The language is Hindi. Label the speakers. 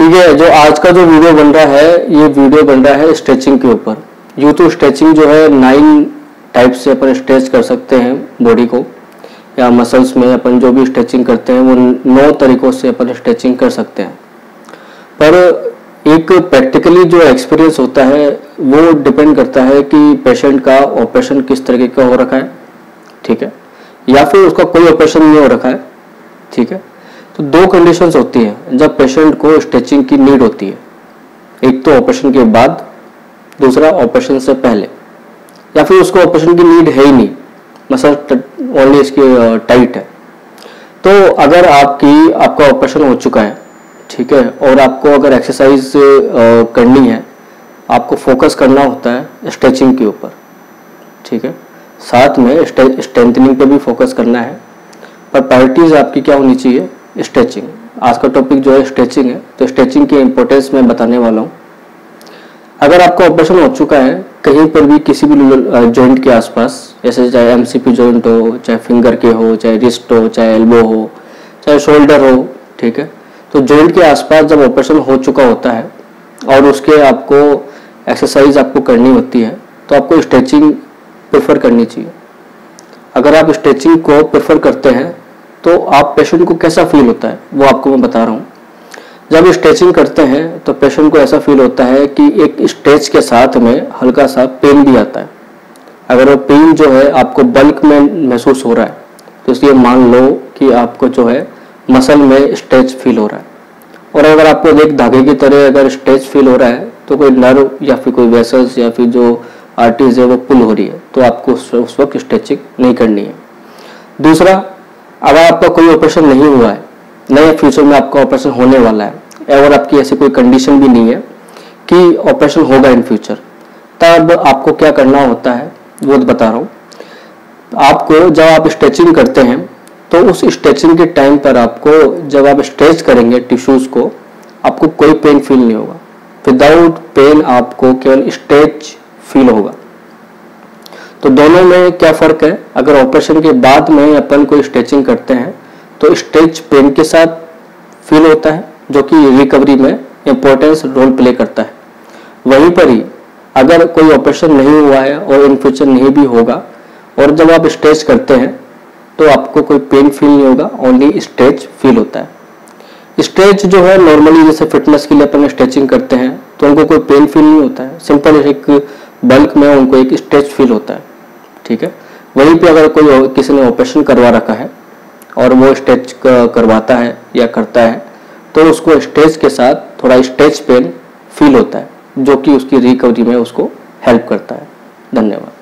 Speaker 1: ठीक है, जो आज का जो वीडियो बन रहा है, ये वीडियो बन रहा है स्ट्रेचिंग के ऊपर। यूँ तो स्ट्रेचिंग जो है 9 टाइप से अपन स्ट्रेच कर सकते हैं बॉडी को, या मसल्स में अपन जो भी स्ट्रेचिंग करते हैं वो 9 तरीकों से अपन स्ट्रेचिंग कर सकते हैं। पर एक प्रैक्टिकली जो एक्सपीरियंस होता है वो डिपेंड करता है कि पेशेंट का ऑपरेशन किस तरीके का हो रखा है, ठीक है, या फिर उसका कोई ऑपरेशन नहीं हो रखा है, ठीक है। तो 2 कंडीशंस होती हैं जब पेशेंट को स्ट्रेचिंग की नीड होती है। एक तो ऑपरेशन के बाद, दूसरा ऑपरेशन से पहले, या फिर उसको ऑपरेशन की नीड है ही नहीं, मसल ओनली इसकी टाइट है। तो अगर आपका ऑपरेशन हो चुका है, ठीक है, और आपको अगर एक्सरसाइज करनी है, आपको फोकस करना होता है स्ट्रेचिंग के ऊपर, ठीक है, साथ में स्ट्रेंथनिंग पे भी फोकस करना है। पर प्रायोरिटीज आपकी क्या होनी चाहिए? स्ट्रेचिंग। आज का टॉपिक जो है स्ट्रेचिंग है, तो स्ट्रेचिंग की इंपॉर्टेंस मैं बताने वाला हूँ। अगर आपका ऑपरेशन हो चुका है कहीं पर भी, किसी भी जॉइंट के आसपास, जैसे चाहे एमसीपी जॉइंट हो, चाहे फिंगर के हो, चाहे रिस्ट हो, चाहे एल्बो हो, चाहे शोल्डर हो, ठीक है, तो जॉइंट के आसपास जब ऑपरेशन हो चुका होता है और उसके आपको एक्सरसाइज आपको करनी होती है, तो आपको स्ट्रेचिंग प्रेफर करनी चाहिए। अगर आप स्ट्रेचिंग को प्रेफर करते हैं तो आप पेशेंट को कैसा फील होता है वो आपको मैं बता रहा हूँ। जब स्ट्रेचिंग करते हैं तो पेशेंट को ऐसा फील होता है कि एक स्ट्रेच के साथ में हल्का सा पेन भी आता है। अगर वो पेन जो है आपको बल्क में महसूस हो रहा है, तो इसलिए मान लो कि आपको जो है मसल में स्ट्रेच फील हो रहा है। और अगर आपको एक धागे की तरह अगर स्ट्रेच फील हो रहा है, तो कोई नर्व या फिर कोई वेसल्स या फिर जो आर्टरीज है वो पुल हो रही है, तो आपको उस वक्त स्ट्रेचिंग नहीं करनी है। दूसरा, अगर आपका कोई ऑपरेशन नहीं हुआ है, नए फ्यूचर में आपका ऑपरेशन होने वाला है, और आपकी ऐसी कोई कंडीशन भी नहीं है कि ऑपरेशन होगा इन फ्यूचर, तब आपको क्या करना होता है वो बता रहा हूँ। आपको जब आप स्ट्रेचिंग करते हैं तो उस स्ट्रेचिंग के टाइम पर आपको, जब आप स्ट्रेच करेंगे टिश्यूज को, आपको कोई पेन फील नहीं होगा। विदाउट पेन आपको केवल स्ट्रेच फील होगा। तो दोनों में क्या फर्क है? अगर ऑपरेशन के बाद में अपन कोई स्ट्रेचिंग करते हैं तो स्ट्रेच पेन के साथ फील होता है, जो कि रिकवरी में इंपॉर्टेंस रोल प्ले करता है। वहीं पर ही अगर कोई ऑपरेशन नहीं हुआ है और इन फ्यूचर नहीं भी होगा, और जब आप स्ट्रेच करते हैं तो आपको कोई पेन फील नहीं होगा, ओनली स्ट्रेच फील होता है। स्ट्रेच जो है नॉर्मली जैसे फिटनेस के लिए अपन स्ट्रेचिंग करते हैं तो उनको कोई पेन फील नहीं होता है, सिंपल एक बल्क में उनको एक स्ट्रेच फील होता है, ठीक है। वहीं पे अगर कोई किसी ने ऑपरेशन करवा रखा है और वो स्ट्रेच करवाता है या करता है, तो उसको स्ट्रेच के साथ थोड़ा स्ट्रेच पेन फील होता है, जो कि उसकी रिकवरी में उसको हेल्प करता है। धन्यवाद।